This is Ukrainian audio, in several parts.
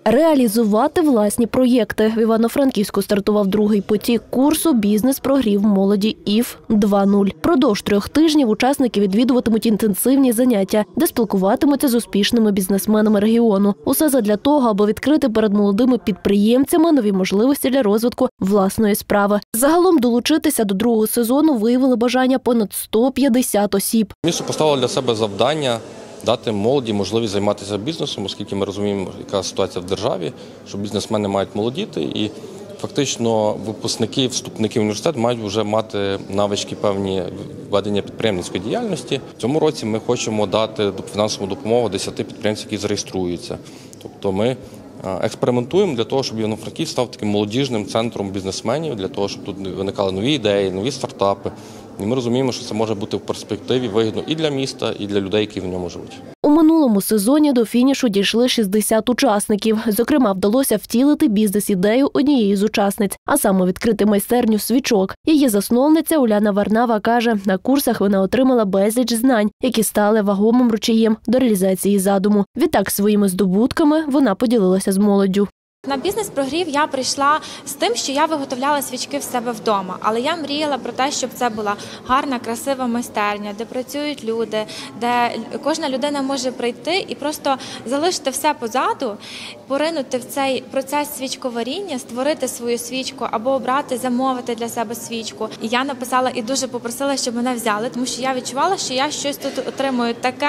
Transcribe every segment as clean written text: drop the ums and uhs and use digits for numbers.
Реалізувати власні проєкти. В Івано-Франківську стартував другий потік курсу «Бізнес-прогрів молоді ІФ 2.0». Продовж 3 тижнів учасники відвідуватимуть інтенсивні заняття, де спілкуватимуться з успішними бізнесменами регіону. Усе задля того, аби відкрити перед молодими підприємцями нові можливості для розвитку власної справи. Загалом долучитися до другого сезону виявили бажання понад 150 осіб. Місто поставило для себе завдання дати молоді можливість займатися бізнесом, оскільки ми розуміємо, яка ситуація в державі, що бізнесмени мають молодіти і фактично випускники, вступники в університет мають вже мати навички певні ведення підприємницької діяльності. В цьому році ми хочемо дати фінансову допомогу 10 підприємцям, які зареєструються. Тобто ми експериментуємо для того, щоб Івано-Франківськ став таким молодіжним центром бізнесменів, для того, щоб тут виникали нові ідеї, нові стартапи. І ми розуміємо, що це може бути в перспективі вигідно і для міста, і для людей, які в ньому живуть. У минулому сезоні до фінішу дійшли 60 учасників. Зокрема, вдалося втілити бізнес-ідею однієї з учасниць, а саме відкрити майстерню свічок. Її засновниця Уляна Варнава каже, на курсах вона отримала безліч знань, які стали вагомим ручаєм до реалізації задуму. Відтак своїми здобутками вона поділилася з молоддю. На бізнес-прогрів я прийшла з тим, що я виготовляла свічки в себе вдома, але я мріяла про те, щоб це була гарна, красива майстерня, де працюють люди, де кожна людина може прийти і просто залишити все позаду, поринути в цей процес свічковаріння, створити свою свічку або обрати, замовити для себе свічку. І я написала і дуже попросила, щоб мене взяли, тому що я відчувала, що я щось тут отримую таке,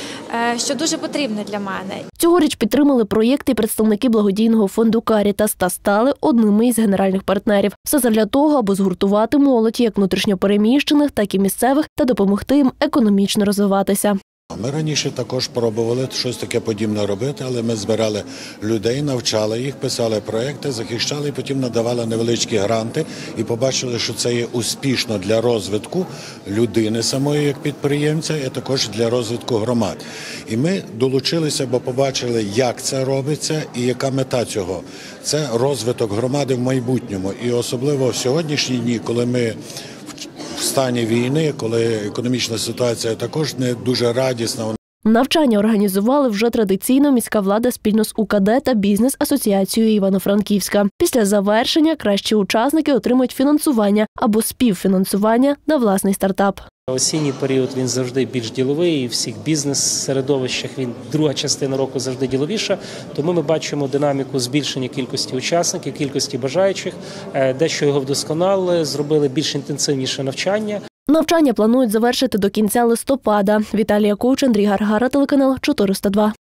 що дуже потрібне для мене. Цьогоріч підтримали проєкт і представники благодійного фонду «Карітас» та стали одними із генеральних партнерів. Все задля того, аби згуртувати молодь як внутрішньопереміщених, так і місцевих та допомогти їм економічно розвиватися. Ми раніше також пробували щось таке подібне робити, але ми збирали людей, навчали їх, писали проекти, захищали і потім надавали невеличкі гранти і побачили, що це є успішно для розвитку людини самої як підприємця, і також для розвитку громад. І ми долучилися, бо побачили, як це робиться і яка мета цього. Це розвиток громади в майбутньому. І особливо в сьогоднішні дні, коли ми в стані війни, коли економічна ситуація також не дуже радісна. Навчання організували вже традиційно міська влада спільно з УКД та бізнес-асоціацією Івано-Франківська. Після завершення кращі учасники отримують фінансування або співфінансування на власний стартап. Осінній період він завжди більш діловий, і в всіх бізнес-середовищах друга частина року завжди діловіша. Тому ми бачимо динаміку збільшення кількості учасників, кількості бажаючих, дещо його вдосконалили, зробили більш інтенсивніше навчання. Навчання планують завершити до кінця листопада. Віталія Ковч, Андрій Гаргара, телеканал 402.